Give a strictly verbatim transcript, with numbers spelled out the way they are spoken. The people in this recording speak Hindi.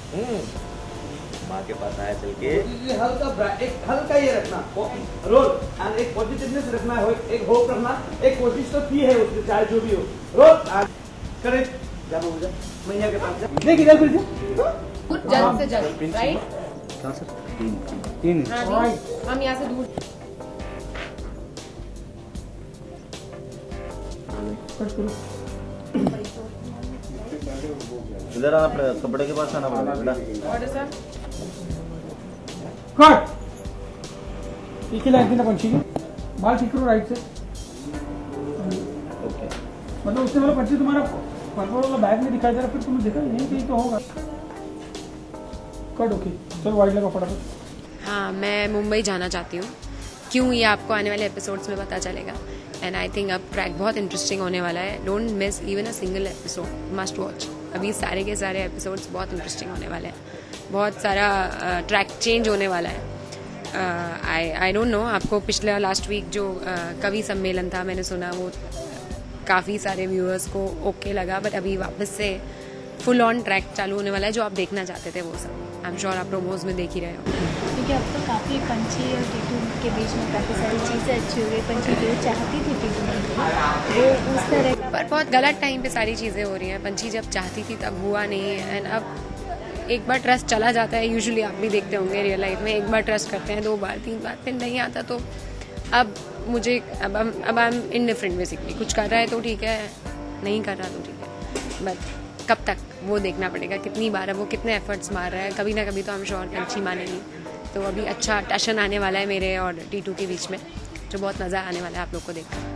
माँ के पास आया चल के हल्का एक हल्का ये रखना रोल एंड एक पॉजिटिवनेस रखना है, एक होप रखना, एक कोशिश तो की है उसने चाहे जो भी हो। रोल करे जा हो जा मैया के पास जा देख इधर फिर कुछ जल्द से जल्द राइट। कहाँ सर? तीन तीन हम यहाँ से दूर इधर आना पड़ेगा, कपड़े के पास आना पड़ेगा बेटा। ऑर्डर सर कट पीछे लाइन देना पंछी की बाल ठीक करो राइट से। ओके मतलब उससे वाला पंछी तुम्हारा पर्पल वाला बैग में दिखाई दे रहा, फिर तुम्हें देखा यहीं कहीं तो होगा। कट ओके चलो वाइट लगा फटाफट। हाँ, मैं मुंबई जाना चाहती हूँ। क्यों, ये आपको आने वाले एपिसोड्स में पता चलेगा। एंड आई थिंक अब ट्रैक बहुत इंटरेस्टिंग होने वाला है। Don't miss even a single episode, must watch. अभी सारे के सारे एपिसोड्स बहुत इंटरेस्टिंग होने वाले हैं। बहुत सारा ट्रैक uh, चेंज होने वाला है। आई आई डोंट नो, आपको पिछला लास्ट वीक जो uh, कवि सम्मेलन था, मैंने सुना वो काफ़ी सारे व्यूअर्स को ओके लगा, बट अभी वापस से फुल ऑन ट्रैक चालू होने वाला है। जो आप देखना चाहते थे वो सब आई एम श्योर आप प्रोमोज में देख ही रहे हो। क्योंकि अब तो काफ़ी पंछी और टीटू के बीच में काफ़ी सारी चीज़ें अच्छी हो गई। पंछी जो चाहती थी टीटू वो उस तरह का, पर बहुत गलत टाइम पे सारी चीज़ें हो रही हैं। पंछी जब चाहती थी तब हुआ नहीं है। एंड अब एक बार ट्रस्ट चला जाता है, यूजुअली आप भी देखते होंगे रियल लाइफ में, एक बार ट्रस्ट करते हैं, दो बार, तीन बार, फिर नहीं आता। तो अब मुझे अब अब आई एम इनडिफरेंट बेसिकली। कुछ कर रहा है तो ठीक है, नहीं कर रहा तो ठीक है, बट कब तक वो देखना पड़ेगा, कितनी बार है वो, कितने एफर्ट्स मार रहा है। कभी ना कभी तो हम श्योर पंछी मानेंगी। तो अभी अच्छा टशन आने वाला है मेरे और टीटू के बीच में, जो बहुत मज़ा आने वाला है आप लोग को देखकर।